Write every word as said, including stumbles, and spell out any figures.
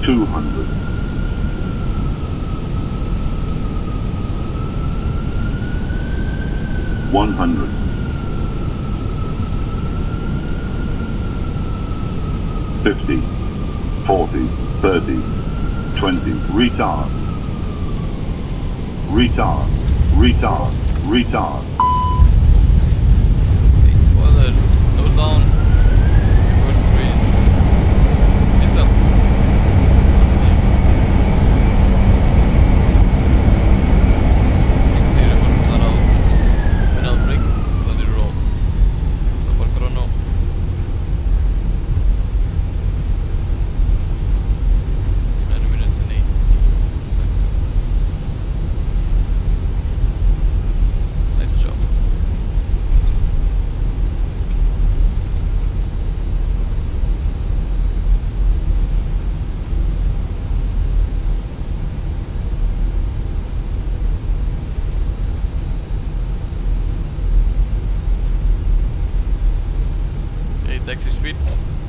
two hundred. one hundred. fifty. forty. thirty. twenty. Retard. Retard. Retard. Retard. Big spoilers. Slow down. Full screen. Diesel. six zero was not out. Pedal brakes, let it roll. Super chrono. nine minutes and eighteen seconds. Nice job. Okay, taxi speed.